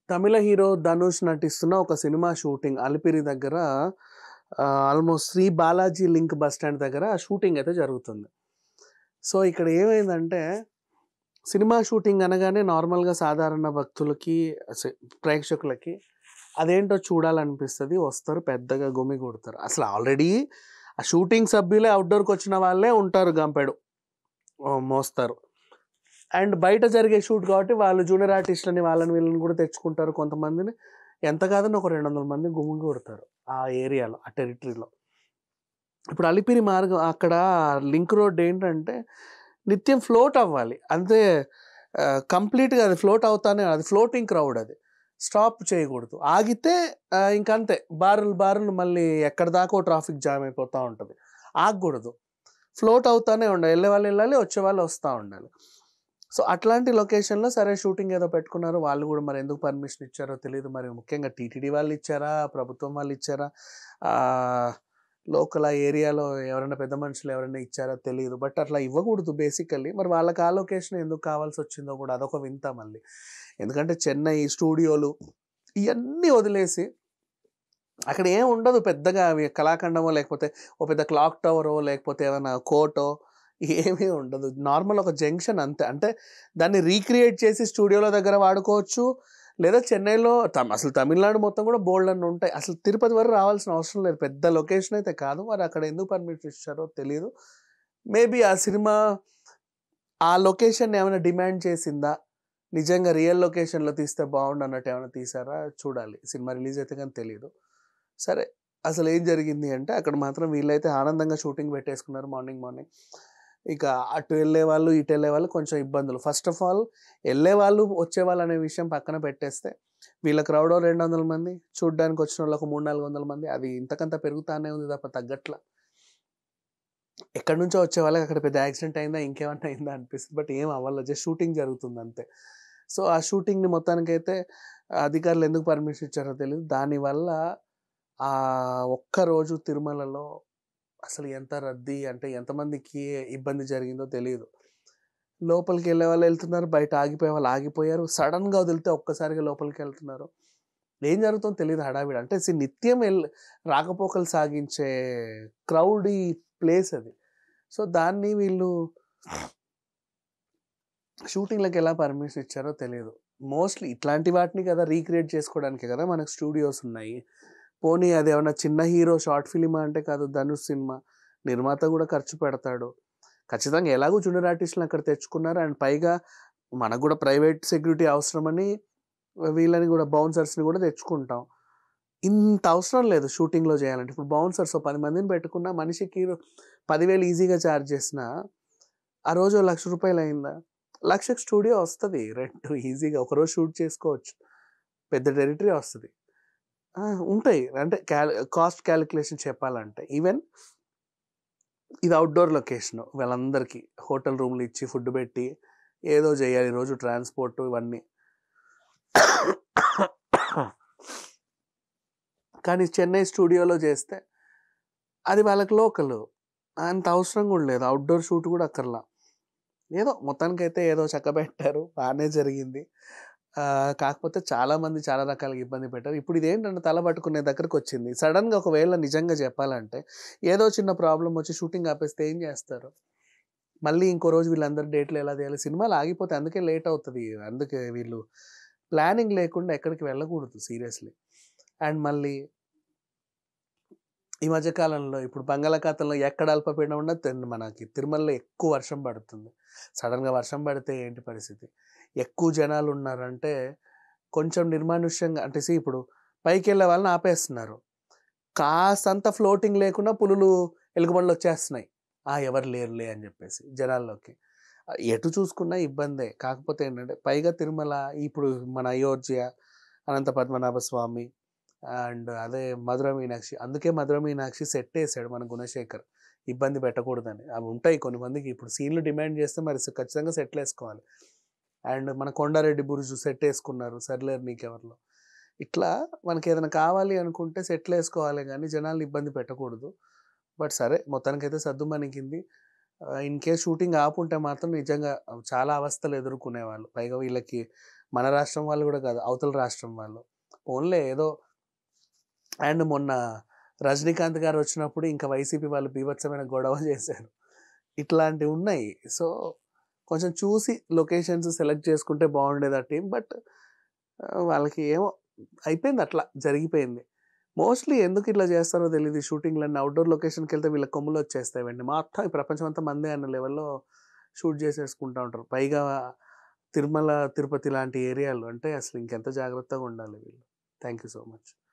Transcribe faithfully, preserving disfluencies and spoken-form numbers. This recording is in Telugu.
తమిళ హీరో ధనుష్ నటిస్తున్న ఒక సినిమా షూటింగ్ అలిపిరి దగ్గర ఆహ్, almost Sri Balaji link bus stand దగ్గర షూటింగ్ అయితే జరుగుతుంది. సో, ఇక్కడ ఏమైందంటే సినిమా షూటింగ్ అనగానే నార్మల్‌గా సాధారణ భక్తులకి సే ప్రేక్షకులకి అదేంటో చూడాలనిపిస్తది. వస్తారు పెద్దగా గుమిగూడతారు. అసలు ఆల్రెడీ ఆ షూటింగ్ సభ్యులే ఔట్‌డోర్‌కొచ్చిన వాళ్ళే ఉంటారు గంపెడు. ఓహ్! మోస్తారు. అండ్ బయట జరిగే షూట్ కాబట్టి వాళ్ళు జూనియర్ ఆర్టిస్ట్‌లని వాళ్ళని వీళ్ళని కూడా తెచ్చుకుంటారు కొంతమందిని. ఎంత కాదన్నా ఒక రెండు వందల మంది గుమిగూడతారు ఆ ఏరియాలో, ఆ టెరిటరీలో. ఇప్పుడు అలిపిరి మార్గం అక్కడ లింక్ రోడ్ ఏంటంటే నిత్యం ఫ్లోట్ అవ్వాలి. అంతే ఆహ్, కంప్లీట్‌గా అది ఫ్లోట్ అవుతానే అది ఫ్లోటింగ్ క్రౌడ్ అది. స్టాప్ చేయకూడదు. ఆగితే ఆహ్, ఇంకంతే బారులు బారులు మళ్ళీ ఎక్కడిదాకో ట్రాఫిక్ జామ్ అయిపోతా ఉంటది. ఆగకూడదు. ఫ్లోట్ అవుతానే ఉండాలి. ఎళ్ళేవాళ్ళు ఎళ్ళాలి, వచ్చేవాళ్ళు వస్తా ఉండాలి. సో, అట్లాంటి లొకేషన్‌లో సరే షూటింగ్ ఏదో పెట్టుకున్నారు. వాళ్ళు గూడా మరి ఎందుకు పర్మిషన్ ఇచ్చారో తెలీదు. మరి ముఖ్యంగా టీటీడీ వాళ్ళు ఇచ్చారా? ప్రభుత్వం వాళ్ళు ఇచ్చారా? ఆహ్, లోకల్ ఆ ఏరియాలో ఎవరైనా పెద్ద మనుషులు ఎవరైనా ఇచ్చారో తెలీదు. బట్ అట్లా ఇవ్వకూడదు బేసికల్లీ. మరి వాళ్ళకి ఆ లొకేషన్ ఎందుకు కావాల్సొచ్చిందో గూడా అదొక వింత మళ్ళీ. ఎందుకంటే చెన్నై స్టూడియోలు ఇయన్నీ వదిలేసి అక్కడ ఏం ఉండదు పెద్దగా అవి కళాఖండమో, లేకపోతే ఓ పెద్ద క్లాక్ టవరో, లేకపోతే ఏమన్నా కోర్టో ఏమీ ఉండదు. నార్మల్ ఒక జంక్షన్ అంతే. అంటే దాన్ని రీక్రియేట్ చేసి స్టూడియోల దగ్గర వాడుకోవచ్చు. లేదా చెన్నైలో తమ్ అసలు తమిళనాడు మొత్తం కూడా బోలెడన్ని ఉంటాయి. అసలు తిరుపతి వరకు రావాల్సిన అవసరం లేదు. పెద్ద లొకేషన్ అయితే కాదు. మరి అక్కడ ఎందుకు పర్మిషన్ ఇచ్చారో తెలీదు. మేబీ ఆ సినిమా ఆ లొకేషన్‌ని ఏమైనా డిమాండ్ చేసిందా? నిజంగా రియల్ లొకేషన్‌లో తీస్తే బావుండు అన్నట్టు ఏమైనా తీశారా? చూడాలి. సినిమా రిలీజ్ అయితే గాని తెలీదు. సరే. అసలేం జరిగింది అంటే, అక్కడ మాత్రం వీళ్ళైతే ఆనందంగా షూటింగ్ పెట్టేసుకున్నారు మార్నింగ్, మార్నింగ్. ఇక అటు ఎళ్ళేవాళ్ళు, ఇటు ఎళ్ళేవాళ్ళు కొంచెం ఇబ్బందులు. ఫస్ట్ ఆఫ్ ఆల్ ఎళ్ళేవాళ్ళు, వచ్చేవాళ్ళు అనే విషయం పక్కన పెట్టేస్తే, వీళ్ళ క్రౌడో రెండు వందల మంది, చూడ్డానికి వచ్చినోళ్ళు ఒక మూడు, నాలుగు వందల మంది. అది ఇంతకంత పెరుగుతానే ఉంది తప్ప తగ్గట్ల. ఎక్కడి నుంచో వచ్చే వాళ్ళకి అక్కడ పెద్ద యాక్సిడెంట్ అయిందా, ఇంకేమన్నా అయిందా అనిపిస్తది. బట్ ఏం అవ్వలేదు. జస్ట్ షూటింగ్ జరుగుతుంది అంతే. సో, ఆ షూటింగ్‌ని మొత్తానికైతే అధికారులు ఎందుకు పర్మిషన్ ఇచ్చారో తెలీదు. దానివల్ల ఆ ఒక్కరోజు తిరుమలలో అసలు ఎంత రద్దీ అంటే ఎంతమందికి ఇబ్బంది జరిగిందో తెలీదు. లోపలికెళ్ళే వాళ్ళు ఎళ్తున్నారు. బయట ఆగిపోయే వాళ్ళు ఆగిపోయారు. సడెన్‌గా వదిలితే ఒక్కసారిగా లోపలికెళ్తున్నారు. ఏం జరుగుతుందో తెలీదు హడావిడి. అంటే సి నిత్యం ఎల్ రాకపోకలు సాగించే క్రౌడీ ప్లేస్ అది. సో, దాన్ని వీళ్ళు షూటింగ్‌లకి ఎలా పర్మిషన్ ఇచ్చారో తెలీదు. మోస్ట్‌లీ ఇట్లాంటి వాటిని కదా రీక్రియేట్ చేసుకోవడానికే కదా మనకు స్టూడియోస్ ఉన్నాయి. పోనీ అదేమన్నా చిన్న హీరో షార్ట్ ఫిల్మా అంటే కాదు 'ధనుష్' సినిమా. నిర్మాత గూడా ఖర్చు పెడతాడు. ఖచ్చితంగా ఎలాగో జూనియర్ ఆర్టిస్ట్‌లని అక్కడ తెచ్చుకున్నారు. అండ్ పైగా మనకు గూడా ప్రైవేట్ సెక్యూరిటీ అవసరమని వీళ్ళని గూడా బౌన్సర్స్‌ని గూడా తెచ్చుకుంటాం. ఇంత అవసరం లేదు షూటింగ్‌లో జేయాలంటే. ఇప్పుడు బౌన్సర్స్ ఓ పది మందిని పెట్టుకున్న మనిషికి పది వేలు ఈజీగా చార్జ్ చేసినా, ఆ రోజు రూ. ఒక లక్ష అయిందా? 1,00,000కి స్టూడియో వస్తది రెంట్ ఈజీగా. ఒకరోజు షూట్ చేసుకోవచ్చు. పెద్ద టెరిటరీ వస్తది. ఆ! ఉంటాయి. అంటే క్యాల్ కాస్ట్ కాలిక్యులేషన్ చెప్పాలంటే. ఈవెన్ ఇది ఔట్‌డోర్ లొకేషను. వీళ్ళందరికీ హోటల్ రూమ్‌లు ఇచ్చి, ఫుడ్ పెట్టి, ఏదో జేయాలి. రోజు ట్రాన్స్‌పోర్ట్ ఇవన్నీ. కానీ చెన్నై స్టూడియోలో చేస్తే అది వాళ్ళకి లోకలు. అంత అవసరం గూడా లేదు. ఔట్‌డోర్ షూట్ గూడా అక్కర్లా. ఏదో మొత్తానికైతే ఏదో చక్కబెట్టారు. బానే జరిగింది. ఆహ్, కాకపోతే చాలామంది చాలా రకాలుగా ఇబ్బంది పెట్టారు. ఇప్పుడు ఇదేంటంటే తల పట్టుకునే దగ్గరకొచ్చింది. సడెన్‌గా ఒకవేళ నిజంగా చెప్పాలంటే ఏదో చిన్న ప్రాబ్లమ్ వచ్చి షూటింగ్ ఆపేస్తే ఏం జేస్తారు? మళ్ళీ ఇంకో రోజు వీళ్ళందరూ డేట్‌లు ఎలా తీయాలి? సినిమాలు ఆగిపోతే అందుకే లేట్ అవుతది. అందుకే వీళ్ళు ప్లానింగ్ లేకుండా ఎక్కడికి వెళ్ళకూడదు సీరియస్‌లీ. అండ్ మళ్ళీ ఈ మధ్య కాలంలో ఇప్పుడు బంగాళాఖాతంలో ఎక్కడ అల్పపీడనం ఉన్నా తెన్ మనకి తిరుమలలో ఎక్కువ వర్షం పడుతుంది. సడెన్‌గా వర్షం పడితే ఏంటి పరిస్థితి? ఎక్కువ జనాలు ఉన్నారంటే కొంచెం నిర్మానుష్యంగా అంటే సీ ఇప్పుడు పైకెళ్ళే వాళ్ళని ఆపేస్తున్నారు. కాసంత ఫ్లోటింగ్ లేకుండా పులులు, ఎలుగుబంట్లు వచ్చేస్తున్నాయి. ఆ! ఎవరు లేరులే అని జెప్పేసి జనాల్లోకి. ఆహ్, ఎటు చూసుకున్నా ఇబ్బందే. కాకపోతే ఏంటంటే పైగా తిరుమల ఇప్పుడు మన అయోధ్య, అనంత పద్మనాభ స్వామి అండ్ అదే మధుర మీనాక్షి. అందుకే మధుర మీనాక్షి సెట్టేసాడు మన గుణశేఖర్. ఇబ్బంది పెట్టకూడదని. అవి ఉంటాయి కొన్ని మందికి ఇప్పుడు సీన్‌లు డిమాండ్ చేస్తే మరి స్ ఖచ్చితంగా సెట్‌లేసుకోవాలి. అండ్ మన కొండారెడ్డి బురుజు సెట్టేసుకున్నారు. సర్లేరు నీకెవరిలో. ఇట్లా మనకేదైనా కావాలి అనుకుంటే సెట్‌లేసుకోవాలే గానీ జనాల్ని ఇబ్బంది పెట్టకూడదు. బట్ సరే మొత్తానికైతే సద్దుమణిగింది. ఆహ్, ఇన్ కేస్ షూటింగ్ ఆపుంటే మాత్రం నిజంగా చాలా అవస్థలు ఎదుర్కొనేవాళ్ళు. పైగా వీళ్ళకి మన రాష్ట్రం వాళ్ళు కూడా కాదు, అవతల రాష్ట్రం వాళ్ళు. ఓన్లీ ఏదో అండ్ మొన్న రజనీకాంత్ గారు వచ్చినప్పుడు ఇంకా వైసీపీ వాళ్ళు బీభత్సమైన గొడవ చేశారు. ఇట్లాంటివి ఉన్నాయి. సో కొంచెం చూసి లొకేషన్స్ సెలెక్ట్ చేసుకుంటే బాగుండేది ఆ టీం. బట్ వాళ్ళకి ఏమో అయిపోయింది, అట్లా జరిగిపోయింది. మోస్ట్లీ ఎందుకు ఇట్లా చేస్తారో తెలియదు. షూటింగ్లన్నీ అవుట్డోర్ లొకేషన్కి వెళ్తే వీళ్ళ కొమ్ములు వచ్చేస్తాయి వెండి. మొత్తం ఈ ప్రపంచం అంతా మందే అన్న లెవెల్లో షూట్ చేసేసుకుంటూ ఉంటారు. పైగా తిరుమల తిరుపతి లాంటి ఏరియాలు అంటే అసలు ఇంకెంత జాగ్రత్తగా ఉండాలి వీళ్ళు. Thank you so much.